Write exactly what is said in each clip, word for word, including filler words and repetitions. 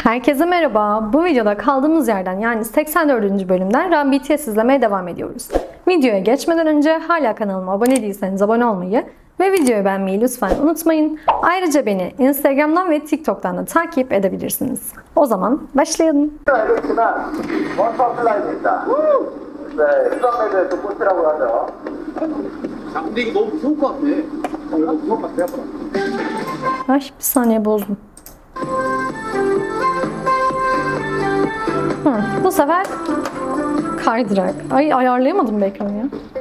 Herkese merhaba. Bu videoda kaldığımız yerden yani seksen dördüncü bölümden Run B T S izlemeye devam ediyoruz. Videoya geçmeden önce hala kanalıma abone değilseniz abone olmayı ve videoyu beğenmeyi lütfen unutmayın. Ayrıca beni Instagram'dan ve TikTok'tan da takip edebilirsiniz. O zaman başlayalım. Ay bir saniye bozdum. Hı, bu sefer kaydırak. Ay ayarlayamadım be ekranı ya.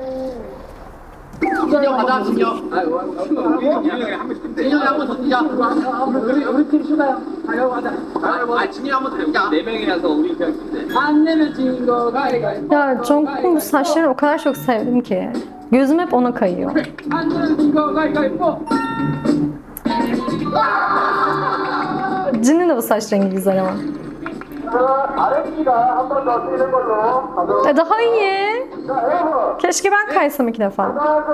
Ya Jungkook'un bu saçlarını o kadar çok sevdim ki. Gözüm hep ona kayıyor. Jin'in de bu saç rengi güzel ama. E daha iyi. Keşke ben kaysam iki defa.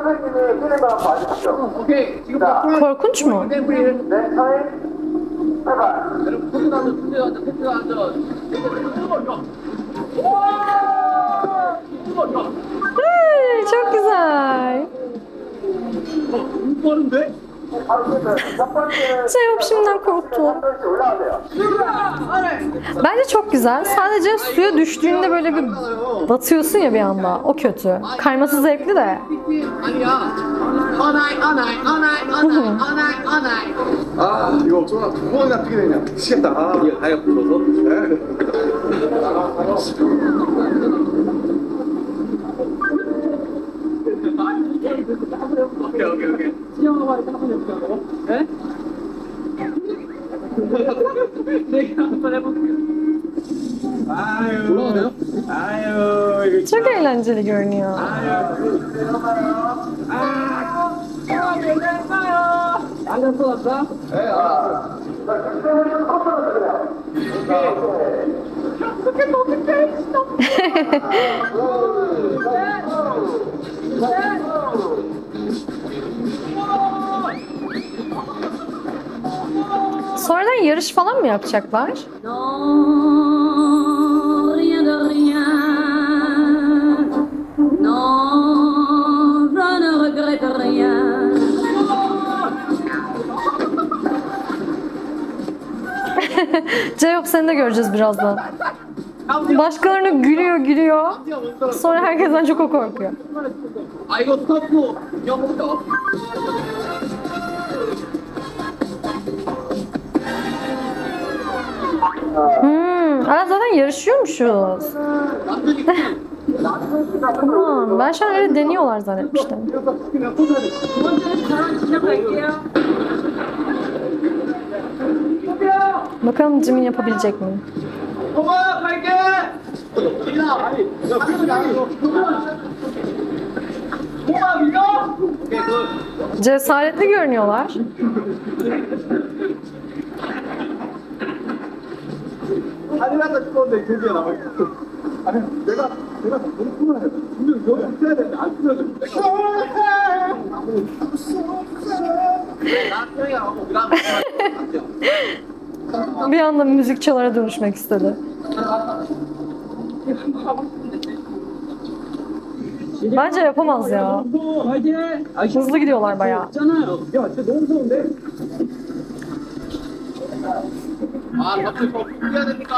Korkunç mu? Ay, çok güzel. Cevap şimdiden korktu. Bence çok güzel. Sadece suya düştüğünde böyle bir batıyorsun ya bir anda. O kötü. Kayması zevkli de. 아 이거 어쩌나 두 번이나 뜨게 되냐 미치겠다 아 이게 다이어 불러서 오케이 오케이 오케이 수영하고 한번 해볼까요? 네? 내가 한번 해볼게요 아유 올라가네요? 아유 Çok eğlenceli görünüyor. 안경 써놨어? 네, 아. 어떡해, 어떡해, Sonradan yarış falan mı yapacaklar? Cevap seni de göreceğiz birazdan. Başkalarına gülüyor gülüyor. Sonra herkesten çok o korkuyor. Hmm, ara zaten yarışıyormuşuz. Tamam, ben şu an öyle deniyorlar zannetmiştim. Bakalım Jimin yapabilecek mi? Cesaretli görünüyorlar. 아니라도 싶었는데 기억이 나. 아니 내가 내가 너무 피곤해. 분명 여기 있어야 되는데 안 피곤해. Bir anda müzik çalara dönüşmek istedi. Bence yapamaz ya. Hızlı gidiyorlar bayağı. 아, 갑자기 더 뛰어야 됩니까?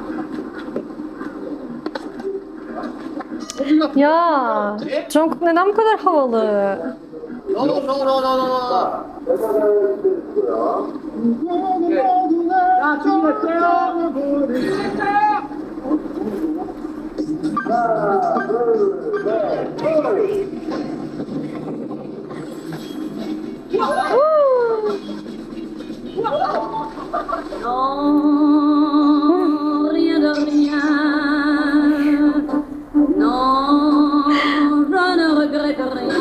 Ya, Jungkook neden bu kadar havalı? No, no, no, no, no, no. 야, 준비됐어요? 하나, 둘, 셋, Non, rien de rien. Non, je ne regrette rien.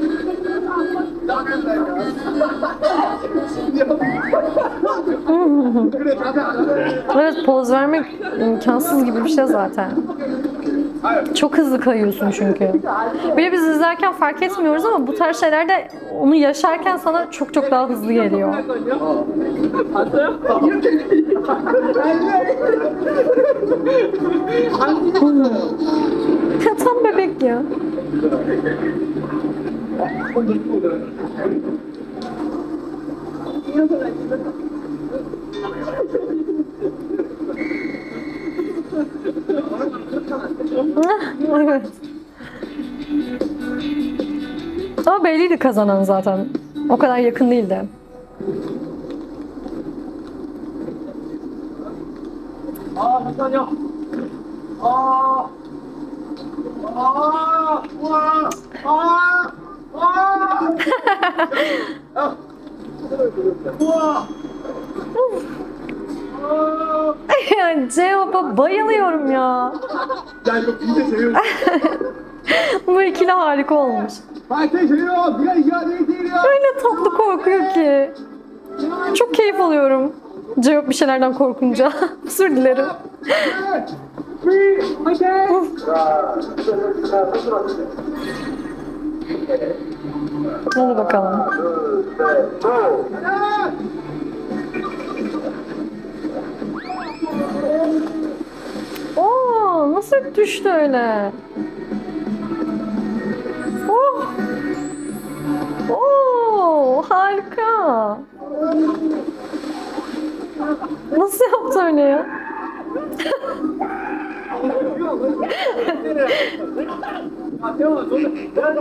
Evet, poz vermek imkansız gibi bir şey zaten. Çok hızlı kayıyorsun çünkü. Bir de biz izlerken fark etmiyoruz ama bu tarz şeylerde onu yaşarken sana çok çok daha hızlı geliyor. Ya tam bebek ya. Evet. Ama belliydi kazanan zaten. O kadar yakın değildi. 아, 잠깐요. 아, 아, 우와, 아, 아, 야, 우와, 아, Ya Cevap'a bayılıyorum ya. 야 이거 진짜 재밌어. Bu ikili harika olmuş. 파이팅 재밌어. 네가 이겨야 돼, 이기야. Öyle tatlı korkuyor ki. Çok keyif alıyorum. Cevap bir şeylerden korkunca. Özür dilerim. Hadi bakalım. Oo, nasıl düştü öyle? Oh. Oo, harika. Nasıl yaptı öyle ya? 아, 태영아, 너는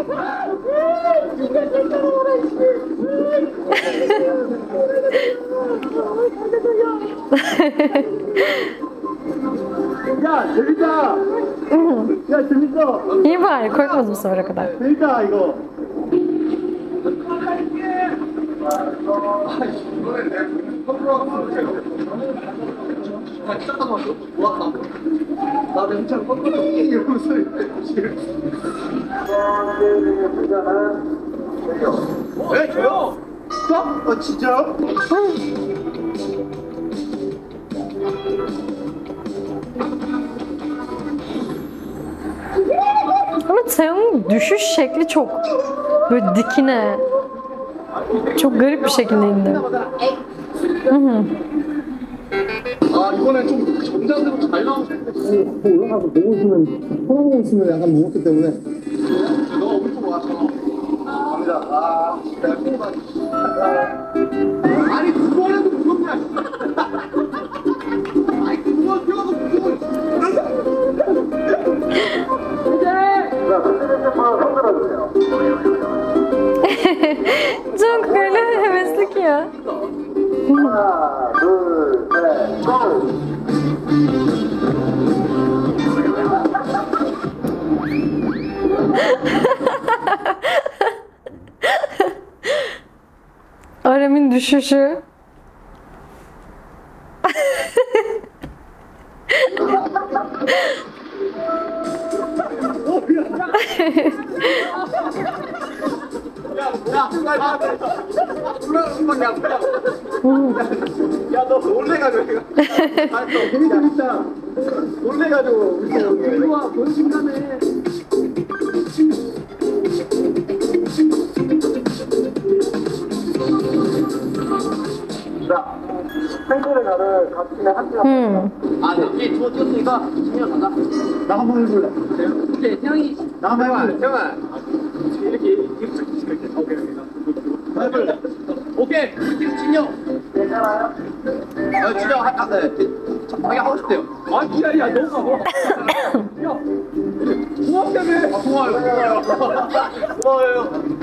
야, 재밌다. 야, 재밌어. İyi bari korkmadım bu sefere kadar. 재밌다 이거. 아, 잠깐만, 뭐 나, 나 냉장 꺾어서 이러고 소리. 네, 저요? 저? 어, 진짜요? Ama Teo'nun düşüş şekli çok böyle dikine. Çok garip bir şekilde indi. Hı hı. 아, 이번엔 좀 전자대로 잘 나오는데. 올라가서 보고 있으면, 쳐다보고 있으면 약간 무겁기 때문에. 너 오른쪽 와서. 갑니다. 아, 내가 콩 아니, 두 번에도 무섭냐. 아니, 두 번 뛰어도 무서워. Çok öyle hevesli ki ya. 하나, 둘, 셋, 고! Arem'in düşüşü. 야, 야, 야, 야, 야, 너 놀래가지고 내가. 아, 너 되게 재밌다. 놀래가지고 이리 와, 보여준다며. 자, 탱크를 나를 같이 함께. Hmm. 아, 네, 이게 두어 뛰었으니까 승현 가자. 나 한번 해볼래. 오케이, 태영이. 나 한번 해볼래. 태영아, 이렇게 이렇게 이렇게. 오케이, 오케이. 해볼래. 오케이, 팀 진영. 괜찮아요? 아, 진영 한, 아, 네, 자기 하고 싶대요. 아, 야, 야, 너가 뭐? 야, 고맙다며. 아, 고마워요, 고마워요. 고마워요.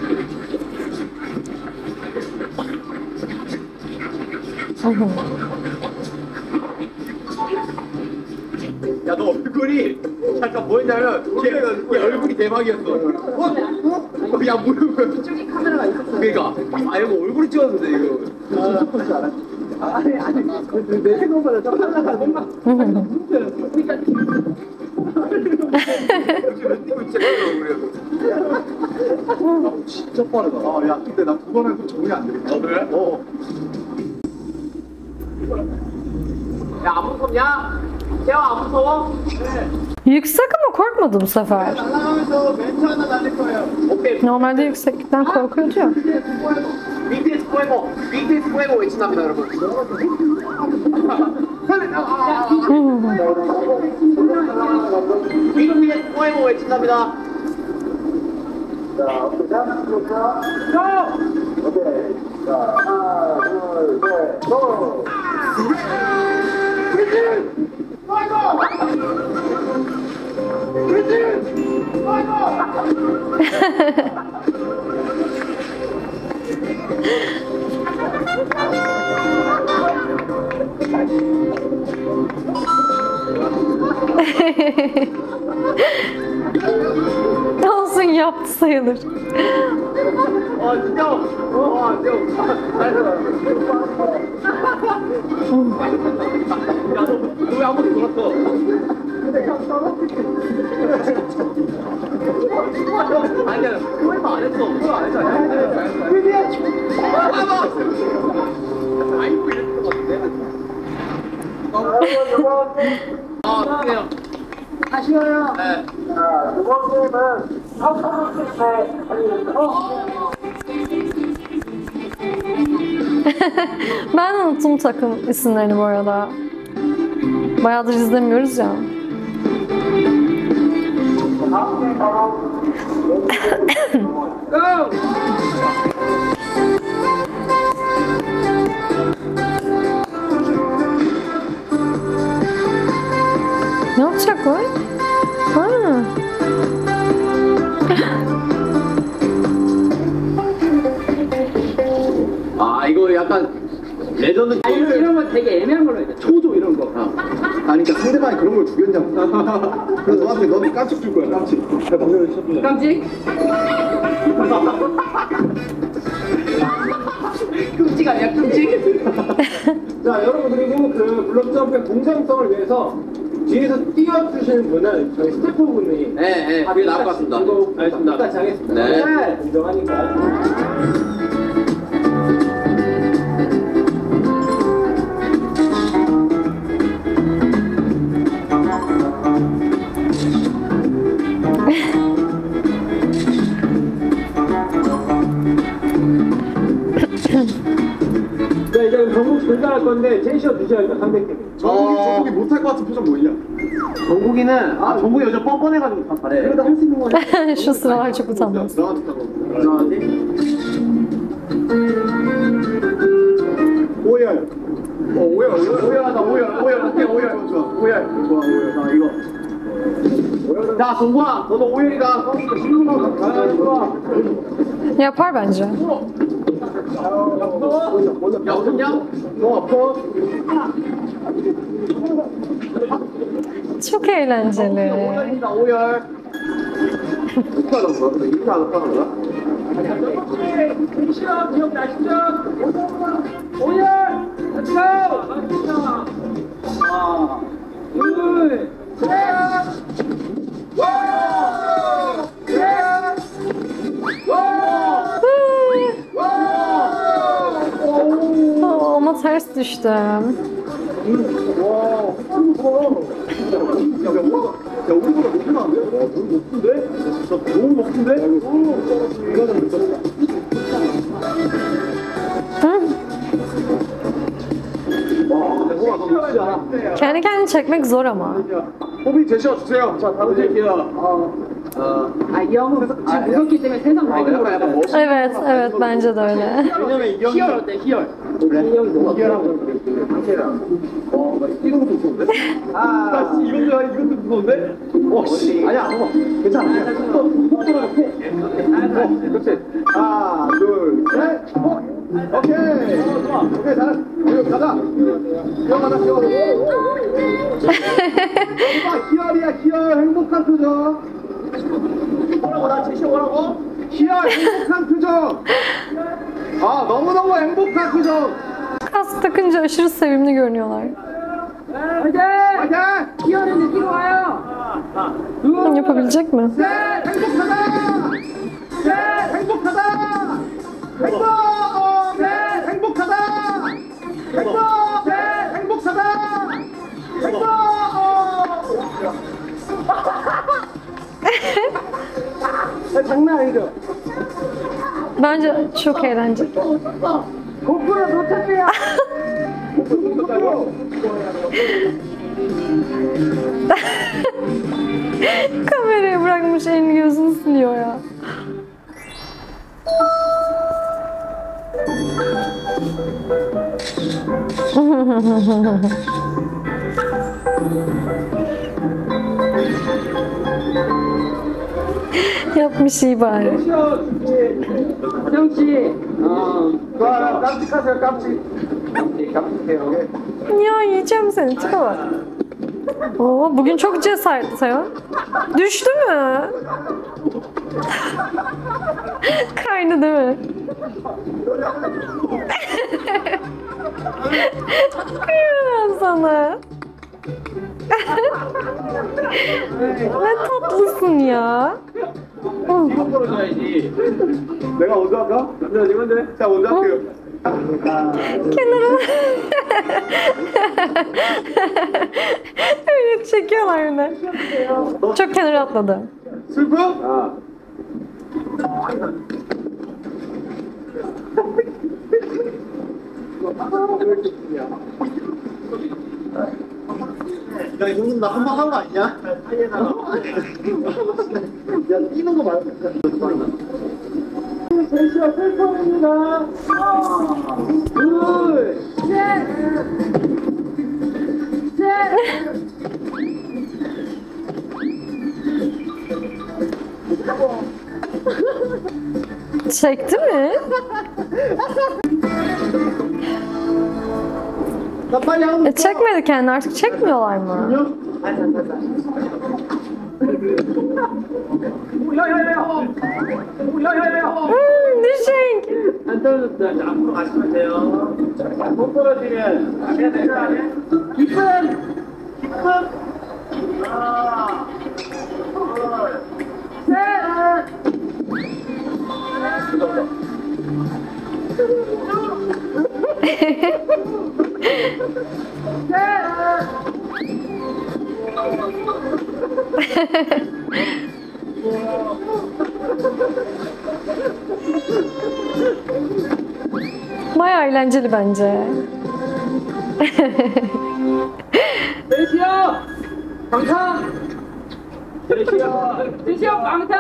야, 너 얼굴이 잠깐 뭐였냐면 걔, 걔 얼굴이 대박이었어. 어? 어? 야, 뭐야? 저기 카메라가 있었어. 그러니까 아, 이거 얼굴이 찍었는데 이거. 진짜 줄 알았지. 아니, 아니, 내 생각보다 좀 하나가 생각. 그러니까 진짜 빠르다. 아, 야, 근데 나 두 번 해도 적응이 안 되겠다. 어, 그래? 어. 야, 안 무섭냐? 태영아, 안 무서워? 네. Yüksek ama korkmadı bu sefer. 날아가면서 멘트 하나 날릴 거예요. 오케이. Normalde yükseklikten korkuyordu ya. 비티에스 포에버, 비티에스 포에버 외친답니다, 여러분. 도라에몽 외친답니다. 자, 시작. 고! 오케이. 자, 하나, 둘, 셋, 고! 브리진! 파이터! 브리진! 파이터! Olsun, yaptı sayılır. 어, 진짜. 어, 진짜. 잘했어. 야, 너 왜 아무리 놀았어? 근데 형 떨어지지. 아니야, 그거 안 했어. 그거 안 했어. 잘했어. 봐봐. 아이고, 이랬던 것 같은데. 아, 그래요. 하시어요. 네. 자, 두 번째는 선수들 Ben unuttum takım isimlerini bu arada. Bayağıdır izlemiyoruz ya. 다음 게 바로 고! Ne yapacak o? Ha. 아, 이거 약간 레전드. 아, 이런, 이런 건 되게 애매한 걸로 해야 돼. 초조 이런 거. 아니 그러니까 상대방이 그런 걸 죽였냐고. 그래서 너한테 너는 깜찍 줄 거야 깜찍. 내가 방금 쳤는데. 깜찍? 끔찍 아니야, 끔찍? 자 여러분 그리고 그 블록점프의 공정성을 위해서 뒤에서 띄워주시는 분은 저희 스태프분이 네, 네, 그게 나을 것 같습니다. 이거 알겠습니다. 똑같이 하겠습니다. 네. 공정하니까. 자 이제 전국 분산할 건데 제이셔 주셔야죠 상대팀. 정국이- 정국이 못할 것 같은 표정 뭐냐? 정국이는, 아, 정국이 요즘 뻔뻔해가지고 다 잘해. 그래도 할 수 있는 거야. Şu sıralar çok utanmaz. 오열. 어 오열 오열. 오열하다, 오열, 오열, 어때, 오열. 좋아 오열. 좋아 오열. 자, 이거. 자, 정국아, 너도 오열이다. 아 좋아. Yapar bence. 야, 어떻냐? 너 아파? Çok eğlenceli. 오열이다, 오열. 어떻게 하는 거야? 근데 이렇게 안 하는 거야? 시험, 기억 나시죠? 오열! 렛츠고! 하나, 둘, 셋! 와! 셋! 와! Aa, ama ters düştüm. 야, 우리보다, 야, 우리보다 높이 나는데? 와, 너무 높은데? 진짜 너무 높은데? 이거는 미쳤다. 와, 근데 호가 너무 진짜. Kendi kendini çekmek zor ama. 호비 제시어 주세요. 자, 다음 제시어. 아, 이 형은 지금 무섭기 때문에 세상 다 이기는 거야. Evet, evet bence de öyle. 왜냐면 이 형이. 희열 어때, 희열? 그래? 이 형이 너무 희열하고 상태랑. 어, 나 이런 것도 무서운데? 아, 씨, 이것도, 이것도 무서운데? 어, 씨. 아니야, 봐봐. 괜찮아. 그냥 또, 속도로 놓고. 어, 그렇지. 하나, 둘, 셋. 어, 오케이. 오케이, 잘했어. 여기 가자. 기어 가자, 기어. 여기가 희열이야, 희열. 행복한 표정. 뭐라고, 나 제시 뭐라고? 희열, 행복한 표정. 아, 너무너무 행복한 표정. Kask takınca aşırı sevimli görünüyorlar. 화이팅! 화이팅! 희열은 느끼고 와요! Bunu yapabilecek mi? 셋! 행복하다! 셋! 행복하다! 행복! 셋! 행복하다! 행복! 셋! 행복하다! 행복! 장난 아니죠? Bence çok eğlenceli. 고프로 놓쳤대요! Kamerayı bırakmış, elini gözünü siliyor ya. Yapmış iyi bari. 형씨, 어, 와, 깜찍하세요, 깜찍. 깜찍, 깜찍해요. Ya yiyeceğim seni, tipe bak. Oo, bugün çok cesaretli Tayo. Düştü mü? Kaydı değil mi? Kıyamam sana. Ne tatlısın ya. 이거 걸어줘야지. 내가 먼저 할까? 남자 어디 건데? 자, 먼저 할게요. Kenara. Öyle çekiyorlar yine. Çok kenara atladı. 슬퍼? 아. 야, 이거는 나 한 번 한 거 아니냐? 야, 뛰는 거 말고. 제시어 셀프입니다. 하나, 둘, Çekti mi? 나 빨리 하고 E çekmedi kendini, artık çekmiyorlar mı? 야야야야! 야야야야! Hmm, düşük. 안 떨어졌다. 자, 앞으로 가시면 돼요. 자, 못 떨어지면 안 해야 되는 거 아니야? 기쁨! 기쁨! 하나, 둘, 셋! Bayağı eğlenceli bence. 제시어! 방탄! 제시어! 제시어 방탄!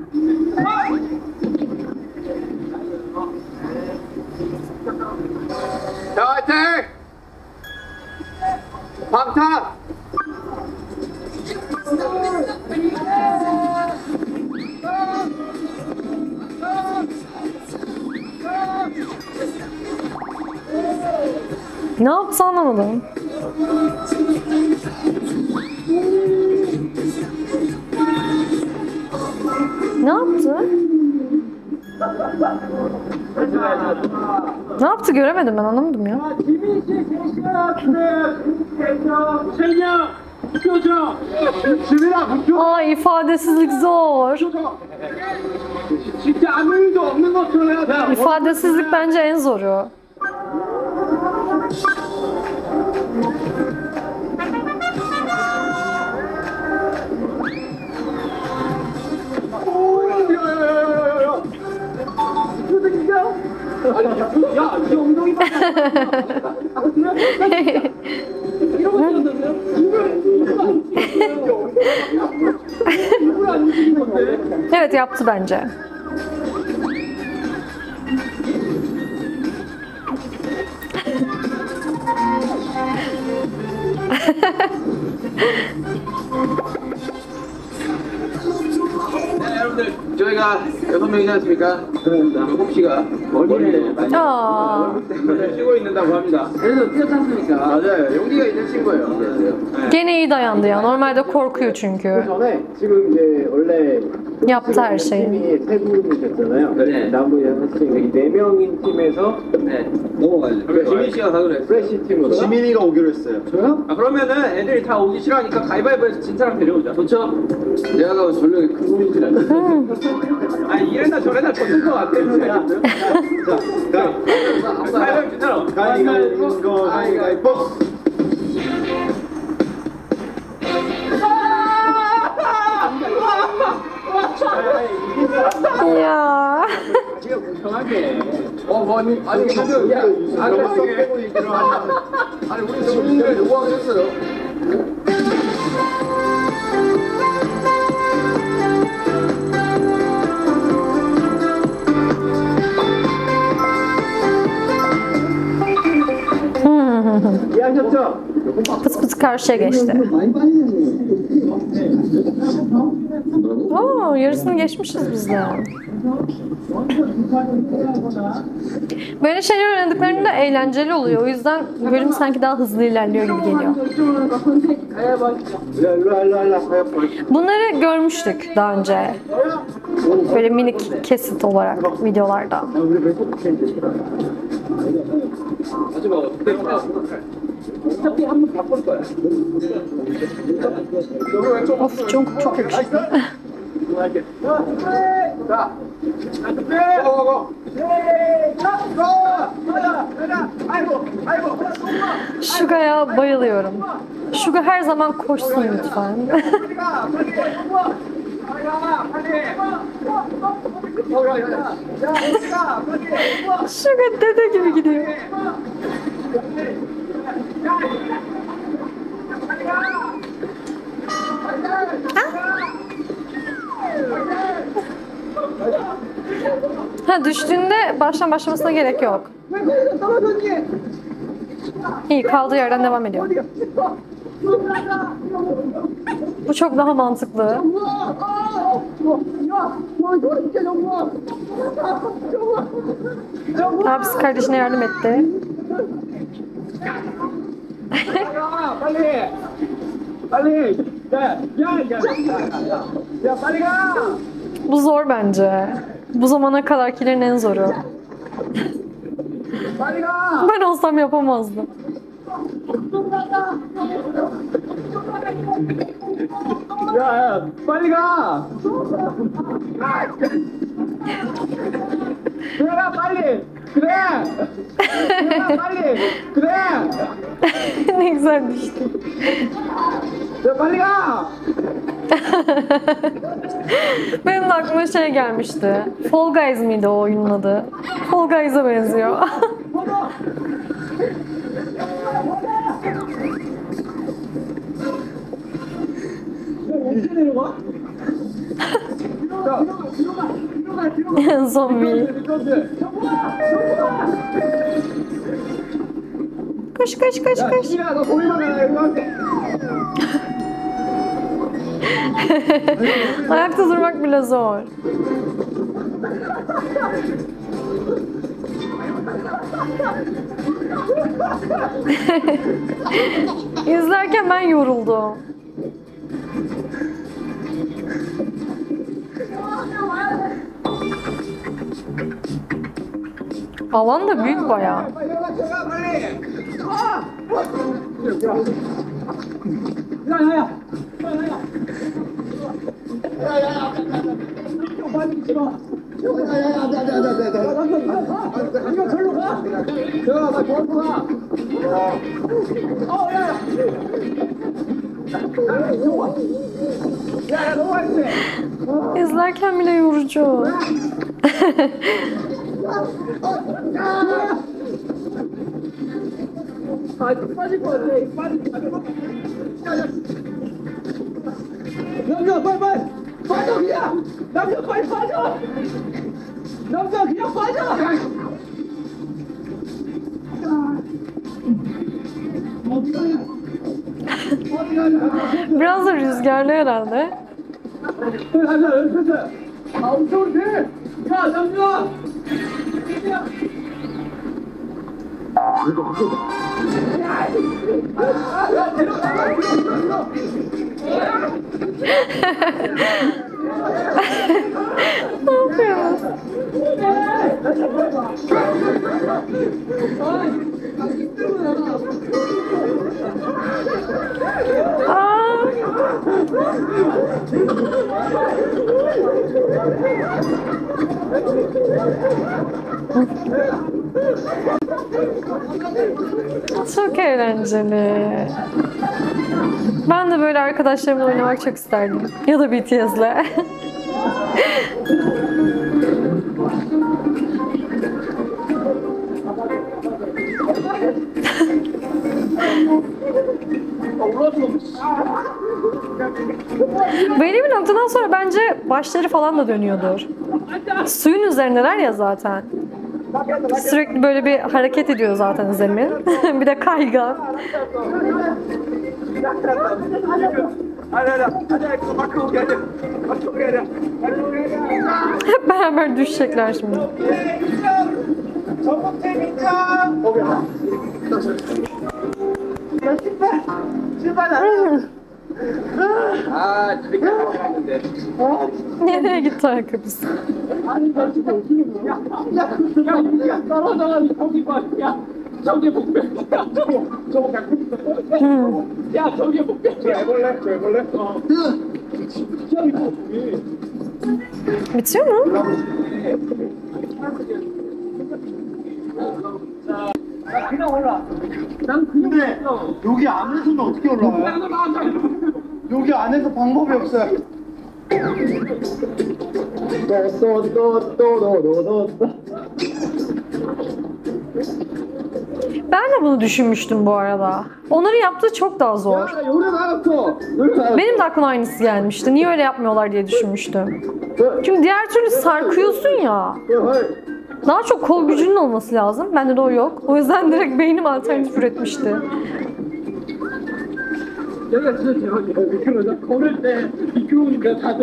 자, 화이팅! 방탄! Ne yaptı anlamadım. Ne yaptı? Ne yaptı göremedim, ben anlamadım ya. 생명! 웃겨줘! 지민아, 웃겨. Aa, ifadesizlik zor. 진짜 아무 일도 없는 것처럼 해야 돼! İfadesizlik bence en zoru. 야, 이 엉덩이 봐! 이러고 있었는데요? 이걸 안 움직이는 건데? Evet, yaptı bence. 네, 여러분들 저희가 여섯 명이지 않습니까? 그렇습니다. 혹시가 머리를 많이 Aa, 쉬고 있는다고 합니다. 그래서 뛰어탔으니까. 맞아요. 용기가 있는 친구예요. 네. gene iyi dayandı ya. Normalde korkuyor çünkü. 전에 지금 이제 원래 Yaptı her şeyi. 팀이 세 분이 됐잖아요. 네. 남부 여섯 팀, 여기 네 명인 팀에서 네. 넘어가죠. 그래, 지민 씨가 가기로 했어요. 프레시 팀으로. 지민이가 오기로 했어요. 저요? 아, 그러면은 애들이 다 오기 싫어하니까 가위바위보해서 진 사람 데려오자. 좋죠? 내가 가고 전력이 큰 소리질 않아. 아니, 이래나 저래나 졌을 것 같아. 자, 자, 가위바위보 진짜로. 가위가위보, 가위가위보. Ya. 정하게. 어, 뭐, 아니, 아니, 지금, 야, 아니, 아니, 우리 지금 요구하기로 했어요. Pıt pıt karşıya geçti. Oo, yarısını geçmişiz biz de. Böyle şeyler oynadıklarında eğlenceli oluyor. O yüzden bölüm sanki daha hızlı ilerliyor gibi geliyor. Bunları görmüştük daha önce. Böyle minik kesit olarak videolarda. Of, çok çok yakışıklı. Suga'ya bayılıyorum. Suga her zaman koşsun lütfen. Suga dede gibi gidiyor. Ha, düştüğünde baştan başlamasına gerek yok. İyi, kaldığı yerden devam ediyor. Bu çok daha mantıklı. Abisi kardeşine yardım etti. Bu zor bence. Bu zamana kadarkilerin en zoru. Ben olsam yapamazdım. 야, 빨리 가! 그래라, 빨리! 그래! 그래라, 빨리! 그래! Ne güzel düştü. 야, 빨리 가! Benim de aklıma şey gelmişti. Fall Guys miydi o oyunun adı? Fall Guys'a benziyor. 이제 내려와? 자, Zombi. Koş koş koş 야, koş. 지민아, 너 거기만 가라, 이거 안 돼. Ayakta durmak bile zor. İzlerken ben yoruldum. Alan da büyük bayağı. 빨리 올라가, 빨리! 야, 야, 야! 야, 야, 야! 빨리 들어! 야, 야, 야, 야, 야, 야, 야, 이거 절로 가! 들어가, 나 절로 가! 어, 야, 야! 야, 야, 너무 많이 돼! İzlerken bile yorucu. 아, 빠질 것 같아. 빠질 것 같아. 남자, 빨리, 빨리! 빠져, 그냥! 남자, 빨리 빠져! 남자, 그냥 빠져! Biraz da rüzgarlı herhalde. 남자, 연습해! 아, 엄청 돼! 야, 남자! Ne yapıyorsunuz? Aa! Çok eğlenceli. Ben de böyle arkadaşlarımla oynamak çok isterdim. Ya da B T S'le. Belli bir noktadan sonra bence başları falan da dönüyordur. Suyun üzerindeler ya zaten. Sürekli böyle bir hareket ediyor zaten Zemin. Bir de kaygan. Hep beraber düşecekler şimdi. 아, 저렇게 하는데. Nereye gitti ayakkabısı? 떨어져가지고 저기 봐. 야, 저게 목표야. 저거, 저거 그냥. 야, 저게 목표야. 해볼래? 해볼래? 어. 진짜 이거. Bitiyor mu? 나 그냥 올라. 난 그냥 근데 여기 안에서는 어떻게 올라가요? 여기 안에서 방법이 없어요. 또또또또또또 Ben de bunu düşünmüştüm bu arada. Onların yaptığı çok daha zor. 요리 나갔어. 요리 나갔어. Benim de aklıma aynısı gelmişti. Niye öyle yapmıyorlar diye düşünmüştüm. Çünkü diğer türlü sarkıyorsun ya. Daha çok kol gücünün olması lazım. Bende de o yok. O yüzden direkt beynim alternatif üretmişti. 여기가 진짜 대박이야. 미끄러져. 걸을 때 미끄러우니까 다들.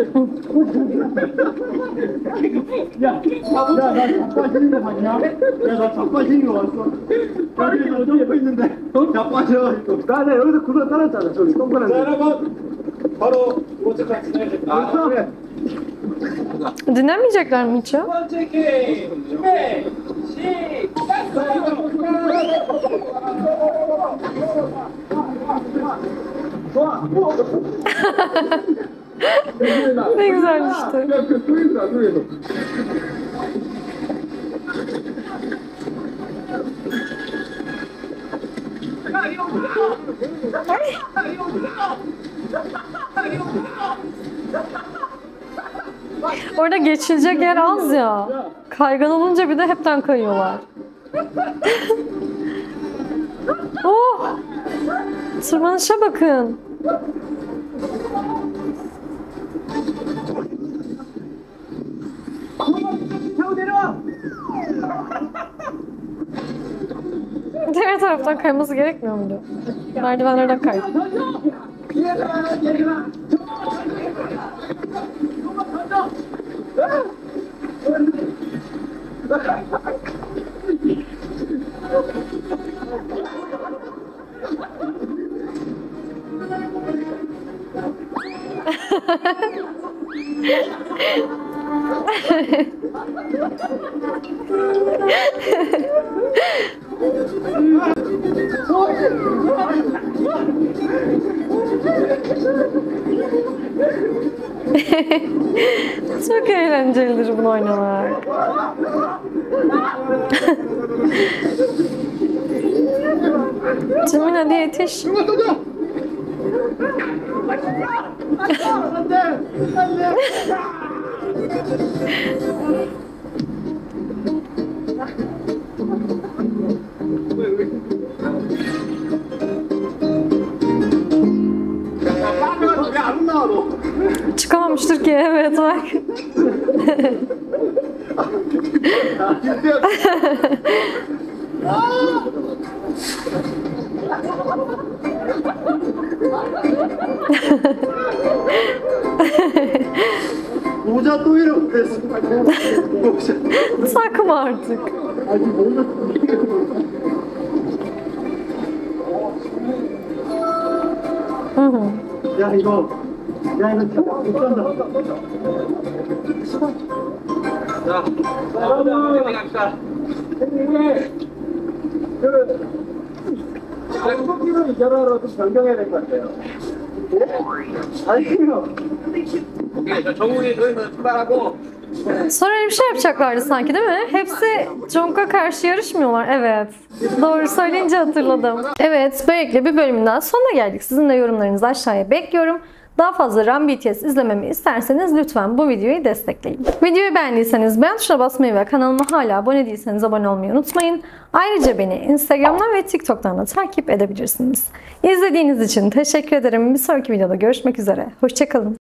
야, 야, 나 자빠지는 거 봤냐? 야, 나 자빠지는 거 봤어. 여기 너도 옆에 있는데 자빠져가지고. 나는 여기서 구르 떨었잖아. 저기 동그란. 자, 여러분. 바로 두 번째 칸 진행하겠습니다. 아, 그래. Dinlemeyecekler mi hiç ya? 두 번째 게임 준비 시작. Ne güzel işte. 그 소리도 안 들려서. Orada geçilecek yer az ya. Kaygan olunca bir de hepten kayıyorlar. Oh! Tırmanışa bakın. Diğer taraftan kayması gerekmiyor muydu? Merdivenlerden kaydı. Çok eğlencelidir bunu oynamak. Cemil hadi yetiş. 왜안 나와 너? Çıkamamıştır ki, evet bak. 모자 또 잃어버렸어. 모자. Takma artık. 아니 모자. Hı hı. 야 이거 야 이거 진짜 못 간다. 자, 여러분 갑시다. 그 한국기로 이전화로 좀 변경해야 될 것 같아요. 아니요. 오케이, 저 정훈이 저희는 출발하고. Sonra öyle bir şey yapacaklardı sanki, değil mi? Hepsi Jungkook'a karşı yarışmıyorlar. Evet. Doğru söyleyince hatırladım. Evet, böylelikle bir bölümün daha sonuna geldik. Sizin de yorumlarınızı aşağıya bekliyorum. Daha fazla Run B T S izlememi isterseniz lütfen bu videoyu destekleyin. Videoyu beğendiyseniz beğen tuşuna basmayı ve kanalıma hala abone değilseniz abone olmayı unutmayın. Ayrıca beni Instagram'dan ve TikTok'tan da takip edebilirsiniz. İzlediğiniz için teşekkür ederim. Bir sonraki videoda görüşmek üzere. Hoşça kalın.